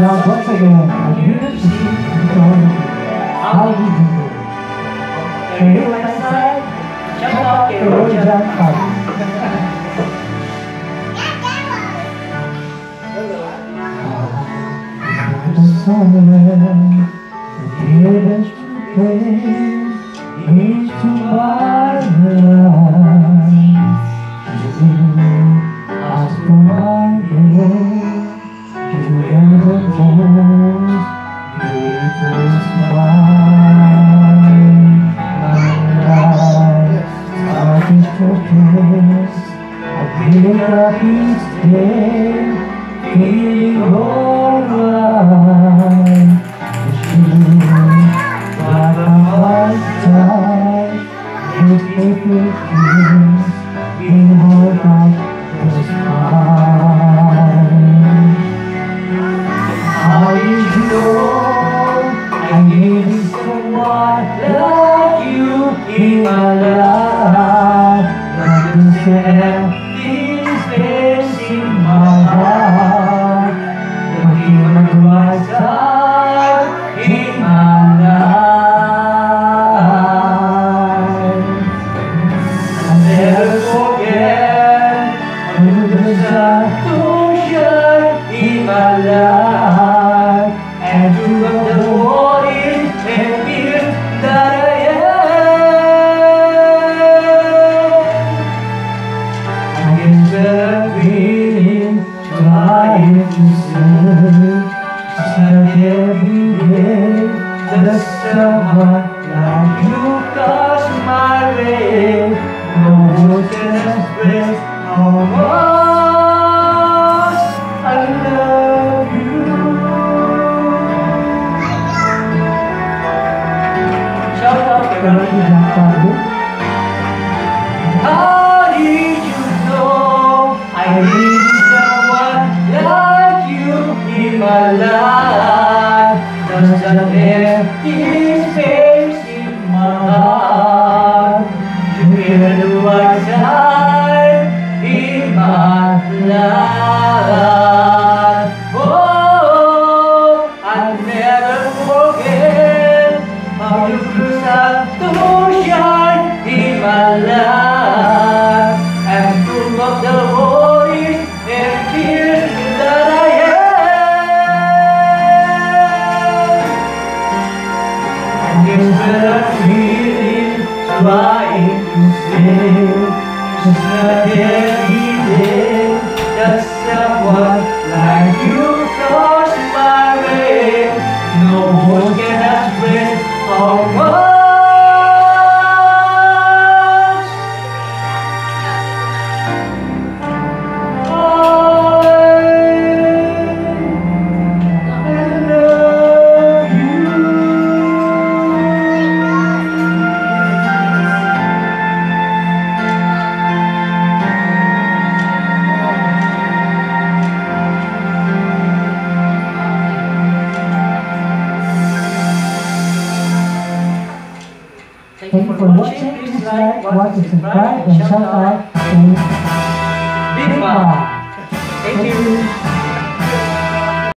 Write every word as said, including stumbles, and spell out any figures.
Now once again, I need to see how you do it. Can you my side? Shout out to Rojan Party. The somewhere, the dearest place is to buy the line. You ask for my name. You ever told beautiful smile. My life started to taste. I feel like each day, feeling alright. It's you, like a lifetime. You take me things, being all like the sky. How did you know I needed someone like you in my life? Like you said, this space in my heart, looking at the right side in my life. I'll never forget when the sun shine in my life, and through the worries and fears that I am. I guess the feeling trying to say, that every day there's someone like you cross my way. No words can express how much I love you. Shout out to Rojan Party. How did you know I need someone like you in my life? There's an empty space in my heart. You hear the right side in my life. Oh, I'll never forget how you start to shine in my life, and through all the worries and fears that I am. And it's the feeling trying to say, just not every day that someone like you cross my way. No one can express how much Thank you for watching. Please like, watch, and subscribe, and shout out to Big Ma. Thank you.